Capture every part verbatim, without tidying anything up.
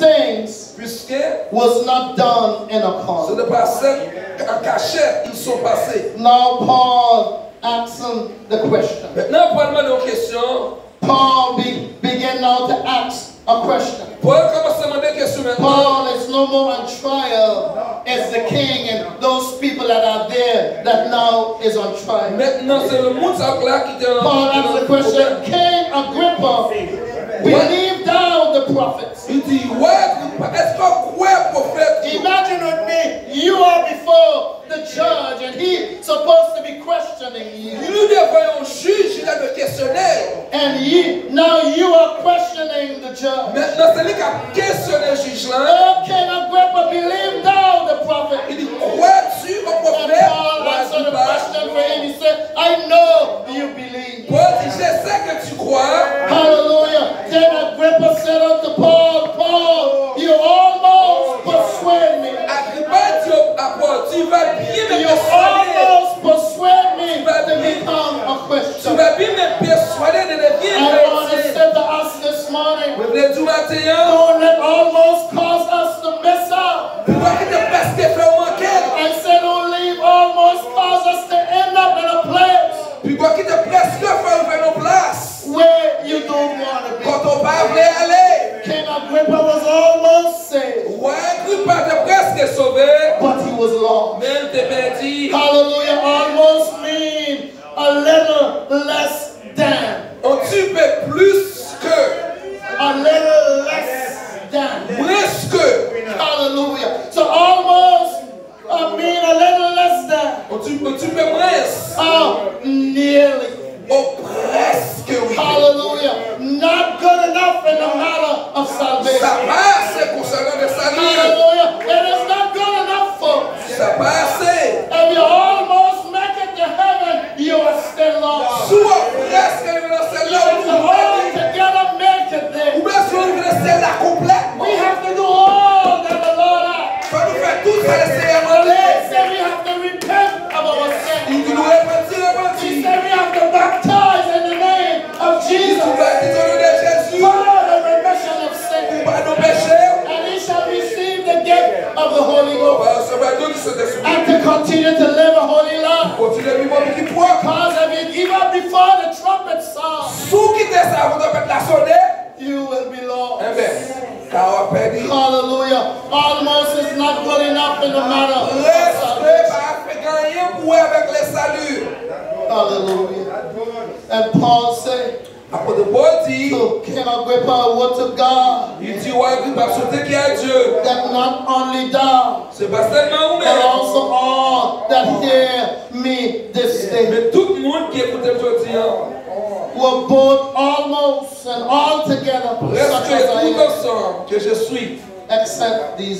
things puisque was not done in a ce corner. n'est pas en cachette, ils sont passés. Now Paul asking the question. Maintenant, Paul demande une question. Paul be, began now to ask a question. Paul commence à demander une question maintenant. Paul is no more on trial as the king and those people that are there that now is on trial. Maintenant, c'est le monde là qui était en Paul asks the question, King Agrippa, believe thou the prophets? Il dit, ouais, est-ce qu'on croit prophète? Imagine with me, you are before the judge and he's supposed to be questioning you. Nous devons un juge, il a le questionnaire. And you, now you are questioning the judge. Maintenant, c'est lui qui a questionné le juge là. Oh, King Agrippa, believe thou the prophet? Il dit, crois-tu au And prophète? Paul answered the question for him. He said, I know you believe. Paul dit, je sais que tu crois. Hallelujah. Then Agrippa said unto Paul, Paul, you almost persuade me. Agrippa dit à Paul, tu vas bien me You persuader. almost persuade me to become a Tu Christian. vas bien me persuader de devenir I want to chrétien. say to us this morning, Vous venez du matin, don't let almost cause us to miss out. pourquoi que te passe tes frères manquer? I said, don't leave almost cause us to end up in a place Pourquoi que te presque faire faire nos places? where you don't want to be. Quand on pas voulait aller, King Agrippa was almost saved, ouais, Agrippa te presque sauvé, but he was lost. mais t'es perdu. Hallelujah, almost mean a little less than. On tu fais plus que, A little less than. plus que. Hallelujah. So almost I mean a little less than. On tu, on tu fais moins. Oh, nearly. Oh, presque oui. Hallelujah. Not good enough in the matter of Ça salvation. passe concernant le salut. Hallelujah. It is not good enough for. Ça passe. If you almost make it to heaven, you are still lost. Soit presque dans celle-là où To tu all vas. together make it there. Ou bien si on veut celle-là complètement. We have to do all that the Lord asks. Ça nous fait tout ça laisser The avant Lord said we have to repent of our sins. Il dit nous repentir, He repentir. said we have to baptize in the name of Tu Jesus baptises au nom de Jésus. for the remission of sin. Pas nos péchés. And he shall receive the gift of the Holy On Ghost. va recevoir tout ce esprit. And to continue to live a holy life. Continue à vivre avec qui poids. Because if you give up before the trumpet sound, Sous qui t'es ça, vous devez la sonner. you will be lost. Eh bien, car on a perdu. Hallelujah. Almost is not good enough in the matter of Respect salvation. par fait gagner pour avec les saluts. Hallelujah. And Paul said Après de Paul dit, to King Agrippa, what to God, il dit ouais, il va sauter qui est Dieu. that not only thou, C'est pas seulement but vous-même, also all that hear me this day, mais tout le monde qui écoute aujourd'hui. were both almost and altogether such Reste as I tout am, ensemble que je suis. except these.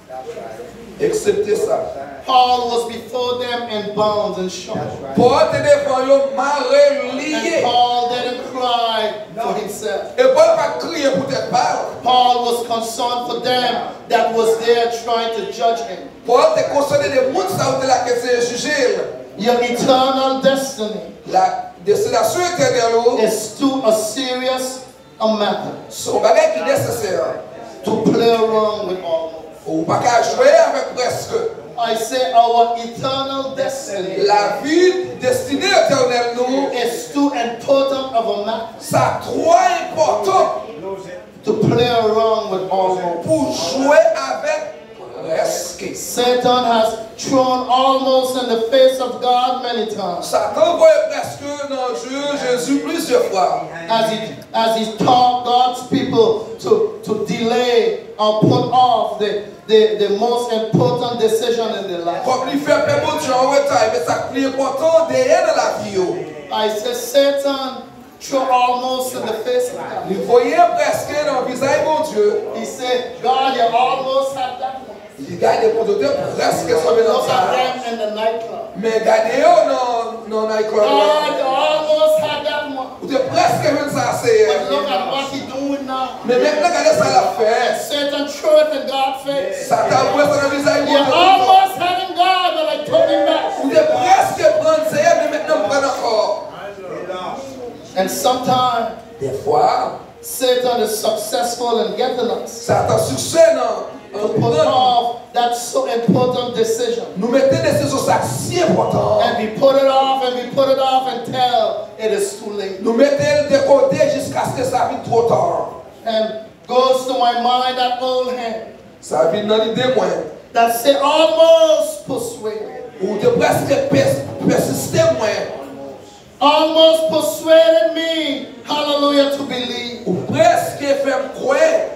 Excepté ça. Paul was before them in bonds and shock. Paul te devant eux marré And lié. Paul didn't cry for himself. Et Paul pas crier pour tes parts. Paul was concerned for them that was there trying to judge him. Paul te concerné des mondes ça où de la question juger. Your eternal destiny La destination éternelle is too a serious a matter son bagage qui est nécessaire. to play around with almost. Ou pas qu'à jouer avec presque. I say our eternal destiny La vie destinée éternelle nous, is too important of a matter ça trop important to play around with almost. pour jouer avec presque. Satan has thrown almost in the face of God many times Satan voit presque dans Dieu Jésus plusieurs fois. as he as he taught God's people to to delay or put off the the, the most important decision in their life. Comme il fait plein de Dieu en retard, mais ça plus important derrière dans la vie. I say Satan threw almost in the face of God. Il voyait presque dans le visage de Dieu. He said, God, you almost had that one. Il gagne des producteurs presque sauvé dans Look ça. at them in the nightclub. Mais gagner dans dans la God, you almost had that one. Ou tu presque même ça c'est. But look at what he's doing now. Mais maintenant regardez ça la fait. Satan threw it in God's face. Satan voit ça dans le visage de You Dieu. almost had him, God, but I took him back. Ou tu presque prendre ça mais maintenant prendre encore. And sometimes Des fois Satan Satan is successful in getting us Satan succès dans to put off that so important decision. nous mettons des décisions si importantes. And we put it off and we put it off until it is too late. Nous mettons le décoder jusqu'à ce que ça vienne trop tard. And goes to my mind that old hymn Ça vient dans l'idée moi. that say almost persuaded. Ou de presque persister moi. Almost persuaded me, hallelujah, to believe. Ou presque faire croire.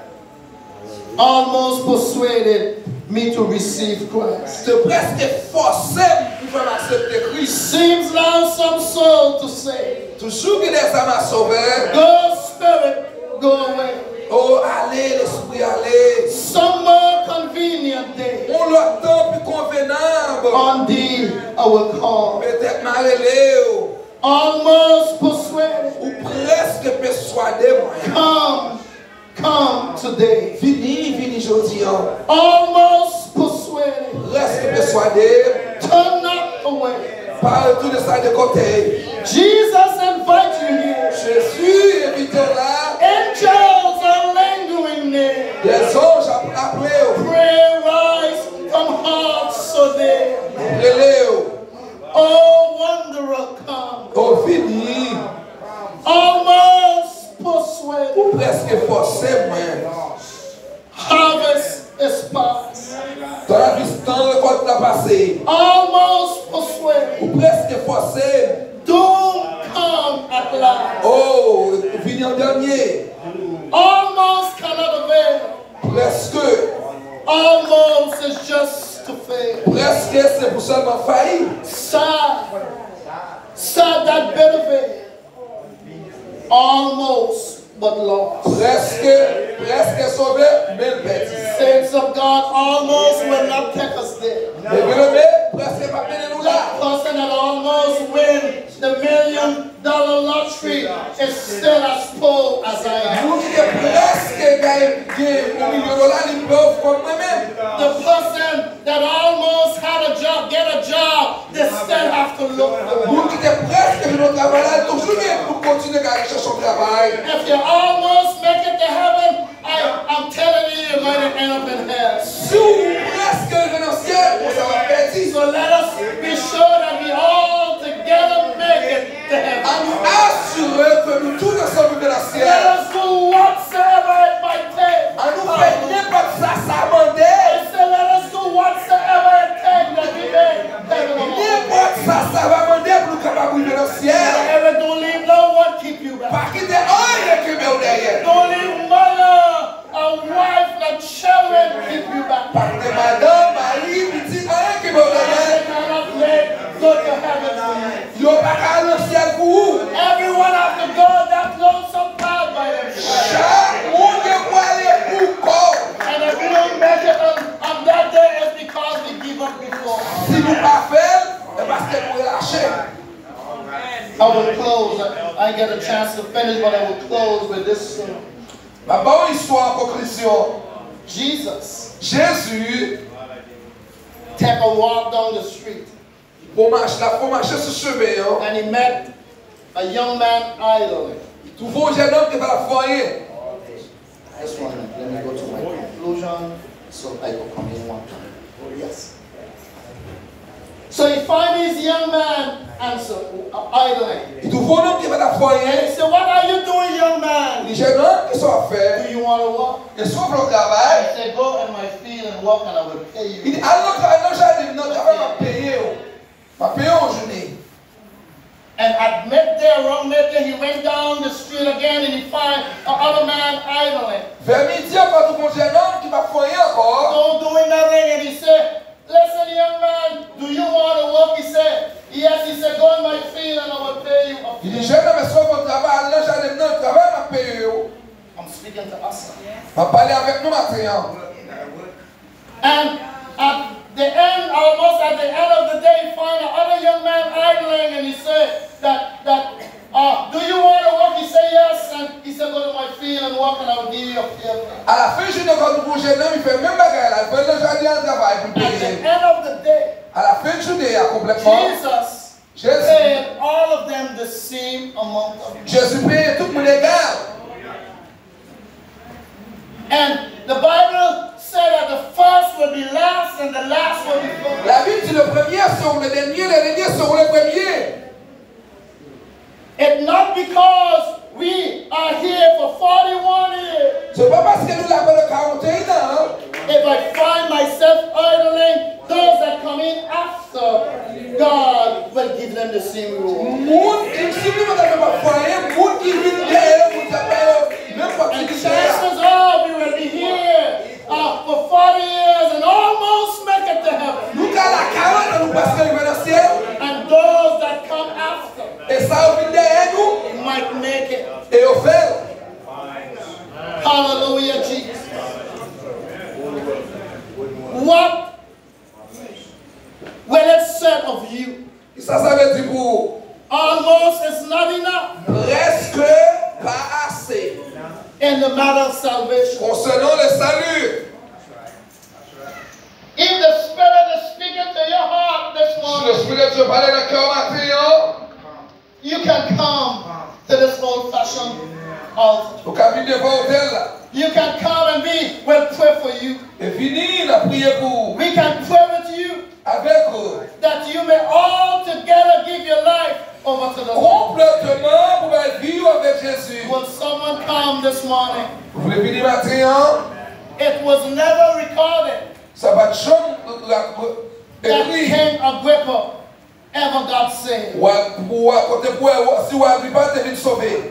Almost persuaded me to receive Christ. De presque forcer pour faire accepter Christ. Seems now some soul to say, Toujours qu'il est à ma sauveur. go spirit, go away. Oh, allez, l'esprit, allez. Some more convenient day. On le temps plus convenable. On thee I will call. Peut-être m'arrêter. Almost persuaded. Ou presque persuadé, moi. Come, come today. Fini, fini, jeudi. Almost persuaded. Presque persuadé. Turn not away. Parle tout de ça de côté. Jesus invites you here. Jésus invite là. Angels are lingering there. Les anges appellent. Pray rise from hearts so there. Relève. Oh, wanderer, come. Oh, fini. Almost persuaded. Presque forcé, moi. Harvest is past. Dans la vie, dans le côté la passé. Almost persuaded. Ou presque forcé. Doom come at last. Oh, fini en dernier. Almost cannot avail. Presque. Almost is just to fail. Presque, c'est pour seulement faillir. Sad. Sad that benefit. Almost but lost. Presque, presque sauvé, mais bête. Saints of God almost will not take us there. Mais bien aimé, presque pas bien nous là. That person that almost win the million dollar lottery is still as poor as I am. Nous qui est presque gagné un million de dollars, il peut comme moi-même. The person that almost had a job, get a job, they still have to look for Nous one. qui est presque venu au travail, là, toujours bien pour continuer à chercher son travail. If you almost make it to heaven, I, I'm telling you, you're going to end up in hell. Si vous presque renonciez, ça va perdre. So let us be sure that we all together make it to heaven. À nous assurer que nous tous ensemble de la Let ciel. us do whatsoever it might take. À nous faire n'importe ça, ça mandé. I said, let us do whatsoever it takes that we make heaven on earth. N'importe ça, ça va mandé pour nous capables de le ciel. Ever don't leave no one keep you back. Pas quitter un qui met au derrière. Don't leave mother, a wife, the children keep you back. Pas quitter madame, mari, petit, un qui met au derrière. They cannot make go to heaven for you. Yo pas qu'à le ciel pour vous. Everyone have to go that lonesome path by themselves. Chaque monde qui peut aller pour corps. And if we don't make it on, on that day, it's because we give up before. Si nous pas faire, c'est parce que nous lâcher. I will close. I, I get a chance to finish, but I will close with this. Uh, La bonne histoire en conclusion. Jesus Jésus, take a walk down the street, pour marcher, là, pour marcher sur ce chemin, and he met a young man idling. il trouve un jeune homme qui va la foyer. Just one minute. Let me go to my conclusion so I will come in one time. Yes. So he find this young man answer, uh, idling. Il trouve un homme qui va la And foyer. he said, what are you doing, young man? Les jeunes hommes qui sont à faire, Do you want to walk? ils sont au I travail. said, go in my field and walk and I will pay Il you. dit, allons travailler, non, j'ai dit, non, travail m'a payé. M'a payé en journée. And at midday, around midday, he went down the street again and he found another man idling. Vers midi, on va trouver un jeune homme qui va foyer encore. Don't doing nothing. And he said, listen, young man, do you want to work? He said, yes. He said, go in my field and I will pay you a Il dit, fee. jeune homme, soit au travail, allons, j'ai dit, non, travail m'a payé. I'm speaking to us. M'a parlé avec nous maintenant. And at the end, almost at the end of the day, he found another young man idling and he said that, that uh, do you want to work? He said, yes. And he said, go to my field and work and I will give you a fee. À la fin, je ne vois pas jeune homme, il fait même bagarre là. Il fait le jardin en travail pour At the payer. end of the day, À la fin de journée, il y a complètement. Jesus Jésus, paid all of them the same amount of money. Jésus paye tout le monde égal. And the Bible said that the first will be last and the last will be first. La Bible dit le premier seront les derniers, les derniers seront les premiers. It's not because we are here for forty-one years. C'est pas parce que nous l'avons le quarante et un ans. If I find myself idling, those that come in after, God will give them the same reward. Moun, si nous n'avons pas foyer, moun qui vit derrière, moun qui appelle, même pas And qui dit chances are we will be here uh, for forty years and almost make it to heaven. nous qu'à la quarante, nous passons le dans le ciel. And those that come after Et ça, on vit derrière nous. might make it. Et au fait, Hallelujah, Jesus. What will it say of you? ça, ça veut dire pour Almost is not enough presque pas assez. in the matter of salvation. Concernant le salut, If the Spirit is speaking to your heart this si le morning, Spirit de Dieu parlait dans le cœur matin, you can come to this old-fashioned altar. au cabine devant l'hôtel là, You can come and we will pray for you. et fini, la prière pour We can pray with you avec eux, that you may all together give your life over to the Lord. complètement pour aller vivre avec Jésus. Will someone come this morning? Vous voulez venir matin, It was never recorded ça va être chambre that écrit. King Agrippa ever got saved. Ou à ou à côté pour si ou à pas te vite sauver.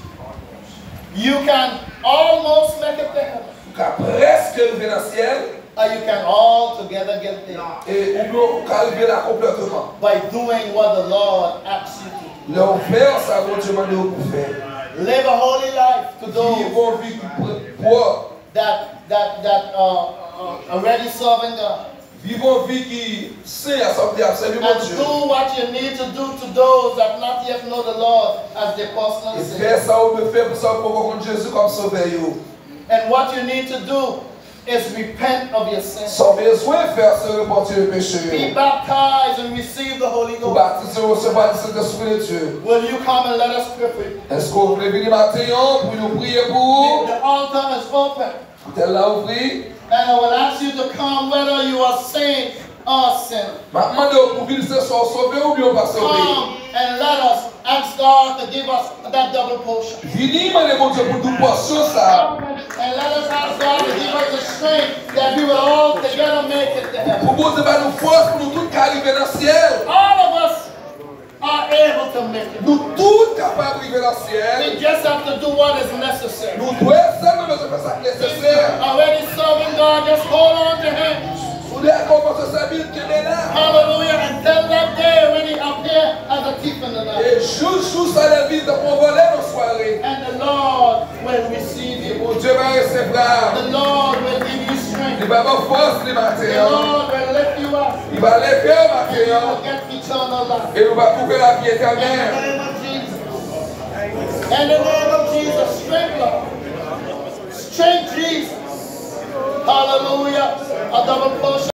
You can almost make it to heaven, Car presque arrivé dans le ciel or you can all together get there et on peut arriver là complètement. by doing what the Lord asks you to do. Leur faire ça va te demander pour faire. Live a holy life to Ils those vont vivre pour that that that uh, uh, are already serving God. vivre une vie qui sait à sortir absolument And Dieu. do what you need to do to those that not yet know the Lord as their personal Et Savior. faire ça ou me faire pour ça pour comprendre Jésus comme sauveur. And what you need to do is repent of your sins. Sans besoin de faire ce repentir le Be péché. baptized and receive the Holy Pour Ghost. baptiser, recevoir le Saint-Esprit de Dieu. Will you come and let us pray for you? Est-ce que vous voulez venir matin pour nous prier pour? The altar is open. Tel là ouvri. And I will ask you to come whether you are saved or sinner. Maintenant, pour venir ce soir sauver ou bien pas sauver. Come and let us ask God to give us that double portion. Venez, mais mon Dieu, pour nous portion ça. And let us ask God to give us the strength that we will all together make it to heaven. Pour vous donner nous force pour nous tous arriver dans le ciel. All of us are able to make it. Nous tous capables d'arriver dans le ciel. We just have to do what is necessary. Nous devons seulement faire ça nécessaire. Already serving God, just hold on to Him. Vous devez commencer sa vie qui est là. Hallelujah. Until that day when He appears as a thief in the night. Et jour, jour, ça la vie de pour voler nos soirées. And the Lord will receive you. Mon Dieu va recevoir. The Lord will give you strength. Il va avoir force les The matins. Lord will lift you up. Il va lever au And you matin. will get eternal life. Et nous va trouver la vie In the éternelle. name of Jesus. In the name of Jesus. Strength, Lord. Strength, Jesus. Hallelujah. A double portion.